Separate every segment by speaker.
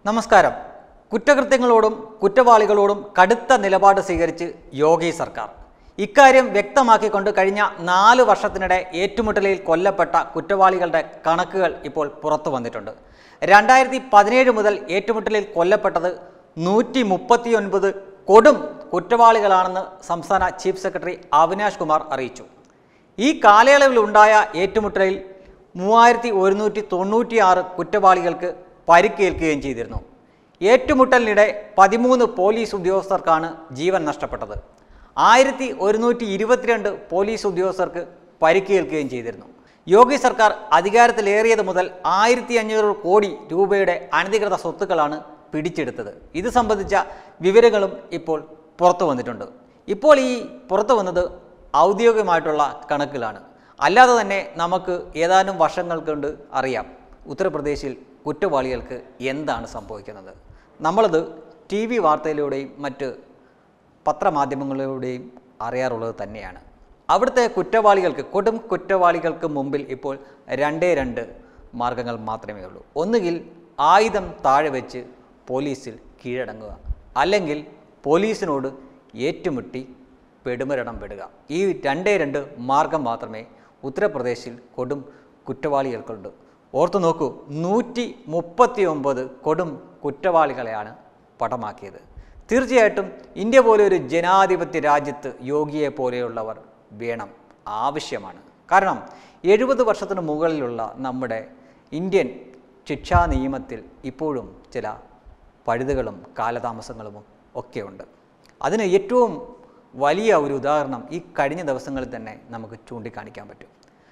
Speaker 1: നമസ്കാരം. കുറ്റകൃത്യങ്ങളോടും കുറ്റവാളികളോടും കടുത്ത നിലപാട് സ്വീകരിച്ച് യോഗി സർക്കാർ. ഇക്കാര്യം വ്യക്തമാക്കിക്കൊണ്ട് കഴിഞ്ഞ 4 വർഷത്തിനിടെ ഏറ്റുമുട്ടലിൽ കൊല്ലപ്പെട്ട കുറ്റവാളികളുടെ കണക്കുകൾ ഇപ്പോൾ പുറത്തു വന്നിട്ടുണ്ട്. 2017 മുതൽ ഏറ്റുമുട്ടലിൽ കൊല്ലപ്പെട്ടത് 139 കൊടും കുറ്റവാളികളാണെന്ന് സംസ്ഥാന ചീഫ് സെക്രട്ടറി അവിനാഷ് കുമാർ അറിയിച്ചു. ഈ കാലയളവിലുണ്ടായ ഏറ്റുമുട്ടലിൽ 3196 കുറ്റവാളികൾക്ക് പരിക്കേൽക്കുകയും ചെയ്തിരുന്നു. ഏറ്റുമുട്ടലിനിടെ 13 പോലീസ് ഉദ്യോഗസ്ഥർക്കാണ് ജീവൻ നഷ്ടപ്പെട്ടത്. 1122 പോലീസ് ഉദ്യോഗസ്ഥർക്ക് പരിക്കേൽക്കുകയും ചെയ്തിരുന്നു. യോഗി സർക്കാർ അധികാരത്തിലേറിയത് മുതൽ 1500 കോടി രൂപയുടെ അനധികൃത സ്വത്തുക്കളാണ് പിടിച്ചെടുത്തത്. ഇത് സംബന്ധിച്ച വിവരങ്ങളും ഇപ്പോൾ പുറത്തു വന്നിട്ടുണ്ട്. ഇപ്പോൾ ഈ പുറത്തു വന്നത് ഔദ്യോഗികമായിട്ടുള്ള കണക്കുകളാണ്. അല്ലാതെ തന്നെ നമുക്ക് ഏതാനും വർഷങ്ങൾ കൊണ്ട് അറിയാം ഉത്തർപ്രദേശിൽ കുറ്റവാളികൾക്ക് എന്താണ് സംഭവിക്കുന്നത്. നമ്മളത് TV വാർത്തയിലൂടെയും മറ്റ് പത്രമാധ്യമങ്ങളിലൂടെയും അറിയാറുള്ളത് തന്നെയാണ്. അവിടുത്തെ കുറ്റവാളികൾക്ക്, കൊടും കുറ്റവാളികൾക്ക് മുമ്പിൽ ഇപ്പോൾ 2 മാർഗങ്ങൾ മാത്രമേ ഉള്ളൂ. ഒന്നുകിൽ ആയുധം താഴെ വെച്ച് പോലീസിൽ കീഴടങ്ങുക, അല്ലെങ്കിൽ പോലീസിനോട് ഏറ്റുമുട്ടി പെടുമരണം പെടുക. ഈ 2 മാർഗം മാത്രമേ ഉത്തർപ്രദേശിൽ കൊടും കുറ്റവാളികൾക്കുണ്ട്. ഓർത്തു നോക്കൂ, 139 കൊടും കുറ്റവാളികളെയാണ് പടമാക്കിയത്. തീർച്ചയായിട്ടും ഇന്ത്യ പോലെ ഒരു ജനാധിപത്യ രാജ്യത്ത് യോഗിയെ പോലെയുള്ളവർ വേണം, ആവശ്യമാണ്. കാരണം 70 വർഷത്തിന് മുകളിലുള്ള നമ്മുടെ ഇന്ത്യൻ ശിക്ഷാ നിയമത്തിൽ ഇപ്പോഴും ചില പഴുതുകളും കാലതാമസങ്ങളും ഒക്കെ ഉണ്ട്. അതിന് ഏറ്റവും വലിയ ഒരു ഉദാഹരണം ഈ കഴിഞ്ഞ ദിവസങ്ങളിൽ തന്നെ നമുക്ക് ചൂണ്ടിക്കാണിക്കാൻ പറ്റും.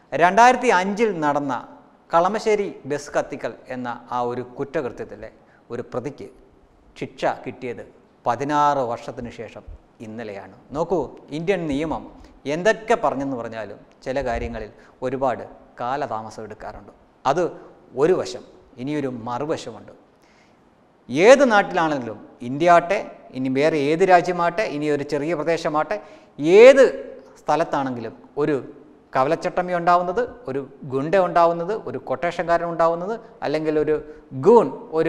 Speaker 1: 2005 നടന്ന കളമശ്ശേരി ബസ് കത്തിക്കൽ എന്ന ആ ഒരു കുറ്റകൃത്യത്തിലെ ഒരു പ്രതിക്ക് ശിക്ഷ കിട്ടിയത് 16 വർഷത്തിന് ശേഷം ഇന്നലെയാണ്. നോക്കൂ, ഇന്ത്യൻ നിയമം എന്തൊക്കെ പറഞ്ഞെന്ന് പറഞ്ഞാലും ചില കാര്യങ്ങളിൽ ഒരുപാട് കാലതാമസം എടുക്കാറുണ്ട്. അത് ഒരു വശം. ഇനിയൊരു മറുവശമുണ്ട്. ഏത് നാട്ടിലാണെങ്കിലും, ഇന്ത്യ ആട്ടെ, ഇനി വേറെ ഏത് രാജ്യമാട്ടെ, ഇനി ഒരു ചെറിയ പ്രദേശമാട്ടെ, ഏത് സ്ഥലത്താണെങ്കിലും ഒരു കവലച്ചട്ടമ്പി ഉണ്ടാവുന്നത്, ഒരു ഗുണ്ട ഉണ്ടാവുന്നത്, ഒരു കൊട്ടേഷൻകാരൻ ഉണ്ടാവുന്നത്, അല്ലെങ്കിൽ ഒരു ഗൂൺ, ഒരു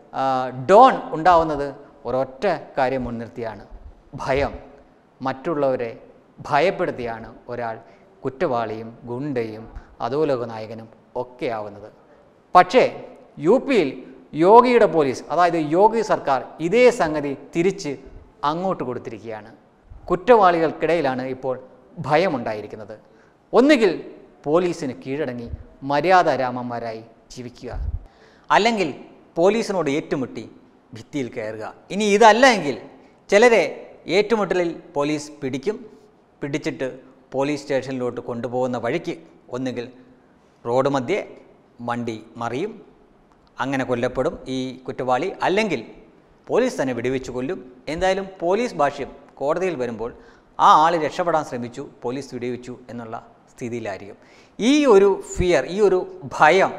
Speaker 1: ഡോൺ ഉണ്ടാവുന്നത് ഒരൊറ്റ കാര്യം മുൻനിർത്തിയാണ്: ഭയം. മറ്റുള്ളവരെ ഭയപ്പെടുത്തിയാണ് ഒരാൾ കുറ്റവാളിയും ഗുണ്ടയും അധോലോക നായകനും ഒക്കെ ആവുന്നത്. പക്ഷേ UPയിൽ യോഗിയുടെ പോലീസ്, അതായത് യോഗി സർക്കാർ, ഇതേ സംഗതി തിരിച്ച് അങ്ങോട്ട് കൊടുത്തിരിക്കുകയാണ്. കുറ്റവാളികൾക്കിടയിലാണ് ഇപ്പോൾ ഭയമുണ്ടായിരിക്കുന്നത്. ഒന്നുകിൽ പോലീസിന് കീഴടങ്ങി മര്യാദാരാമന്മാരായി ജീവിക്കുക, അല്ലെങ്കിൽ പോലീസിനോട് ഏറ്റുമുട്ടി ഭിത്തിയിൽ കയറുക. ഇനി ഇതല്ല എങ്കിൽ ചിലരെ ഏറ്റുമുട്ടലിൽ പോലീസ് പിടിച്ചിട്ട് പോലീസ് സ്റ്റേഷനിലോട്ട് കൊണ്ടുപോകുന്ന വഴിക്ക് ഒന്നുകിൽ റോഡ് മധ്യേ വണ്ടി മറിയും, അങ്ങനെ കൊല്ലപ്പെടും ഈ കുറ്റവാളി, അല്ലെങ്കിൽ പോലീസ് തന്നെ വെടിവെച്ച് കൊല്ലും. എന്തായാലും പോലീസ് ഭാഷ്യം കോടതിയിൽ വരുമ്പോൾ ആ ആൾ രക്ഷപ്പെടാൻ ശ്രമിച്ചു, പോലീസ് വെടിവെച്ചു എന്നുള്ള സ്ഥിതിയിലായിരിക്കും. ഈ ഒരു ഫിയർ, ഈ ഒരു ഭയം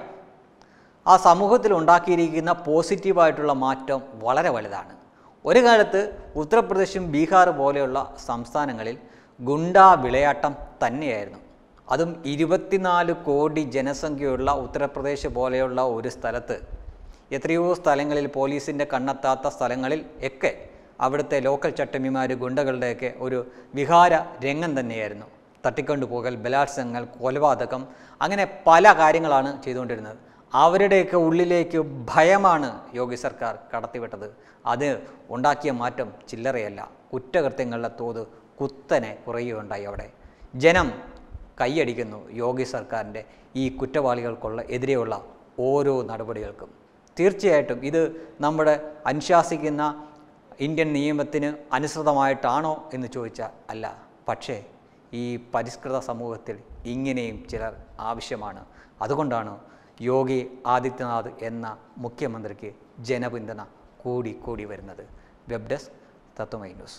Speaker 1: ആ സമൂഹത്തിൽ ഉണ്ടാക്കിയിരിക്കുന്ന പോസിറ്റീവായിട്ടുള്ള മാറ്റം വളരെ വലുതാണ്. ഒരു കാലത്ത് ഉത്തർപ്രദേശും ബീഹാർ പോലെയുള്ള സംസ്ഥാനങ്ങളിൽ ഗുണ്ടാ വിളയാട്ടം തന്നെയായിരുന്നു. അതും 24 കോടി ജനസംഖ്യയുള്ള ഉത്തർപ്രദേശ് പോലെയുള്ള ഒരു സ്ഥലത്ത്, എത്രയോ സ്ഥലങ്ങളിൽ പോലീസിൻ്റെ കണ്ണെത്താത്ത സ്ഥലങ്ങളിൽ ഒക്കെ അവിടുത്തെ ലോക്കൽ ചട്ടമ്പിമാർ ഗുണ്ടകളുടെയൊക്കെ ഒരു വിഹാര രംഗം തന്നെയായിരുന്നു. തട്ടിക്കൊണ്ടുപോകൽ, ബലാത്സംഗങ്ങൾ, കൊലപാതകം, അങ്ങനെ പല കാര്യങ്ങളാണ് ചെയ്തുകൊണ്ടിരുന്നത്. അവരുടെയൊക്കെ ഉള്ളിലേക്ക് ഭയമാണ് യോഗി സർക്കാർ കടത്തിവിട്ടത്. അത് ഉണ്ടാക്കിയ മാറ്റം ചില്ലറയല്ല. കുറ്റകൃത്യങ്ങളുടെ തോത് കുത്തനെ കുറയുകയുണ്ടായി. അവിടെ ജനം കൈയടിക്കുന്നു യോഗി സർക്കാരിൻ്റെ ഈ കുറ്റവാളികൾക്കുള്ള എതിരെയുള്ള ഓരോ നടപടികൾക്കും. തീർച്ചയായിട്ടും ഇത് നമ്മുടെ അനുശാസിക്കുന്ന ഇന്ത്യൻ നിയമത്തിന് അനുസൃതമായിട്ടാണോ എന്ന് ചോദിച്ചാൽ അല്ല. പക്ഷേ ഈ പരിഷ്കൃത സമൂഹത്തിൽ ഇങ്ങനെയും ചിലർ ആവശ്യമാണ്. അതുകൊണ്ടാണ് യോഗി ആദിത്യനാഥ് എന്ന മുഖ്യമന്ത്രിക്ക് ജനപിന്തുണ കൂടി വരുന്നത്. Web desk Tattvamayi news.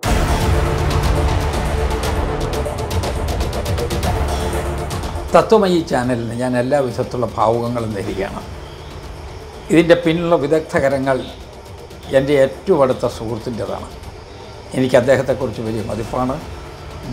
Speaker 2: Tattvamayi ചാനലിന് ഞാൻ എല്ലാ വിധത്തിലുള്ള ഭാവുകങ്ങളും നേരുകയാണ്. ഇതിൻ്റെ പിന്നിലുള്ള വിദഗ്ധകരങ്ങൾ എൻ്റെ ഏറ്റവും അടുത്ത സുഹൃത്തിൻ്റെതാണ്. എനിക്ക് അദ്ദേഹത്തെക്കുറിച്ച് വലിയ മതിപ്പാണ്.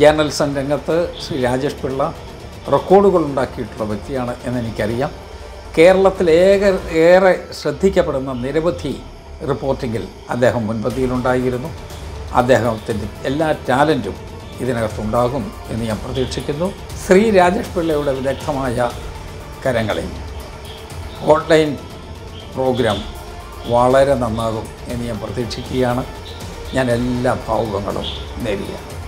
Speaker 2: ജേർണലിസം രംഗത്ത് ശ്രീ രാജേഷ് പിള്ള റെക്കോർഡുകൾ ഉണ്ടാക്കിയിട്ടുള്ള വ്യക്തിയാണ് എന്നെനിക്കറിയാം. കേരളത്തിൽ ഏറെ ശ്രദ്ധിക്കപ്പെടുന്ന നിരവധി റിപ്പോർട്ടിങ്ങിൽ അദ്ദേഹം മുൻപന്തിയിലുണ്ടായിരുന്നു. അദ്ദേഹത്തിൻ്റെ എല്ലാ ടാലൻറ്റും ഇതിനകത്തുണ്ടാകും എന്ന് ഞാൻ പ്രതീക്ഷിക്കുന്നു. ശ്രീ രാജേഷ് പിള്ളയുടെ വിദഗ്ധമായ കരങ്ങളിൽ ഓൺലൈൻ പ്രോഗ്രാം വളരെ നന്നാകും എന്ന് ഞാൻ പ്രതീക്ഷിക്കുകയാണ്. ഞാൻ എല്ലാ ഭാവുകങ്ങളും നേരുകയാണ്.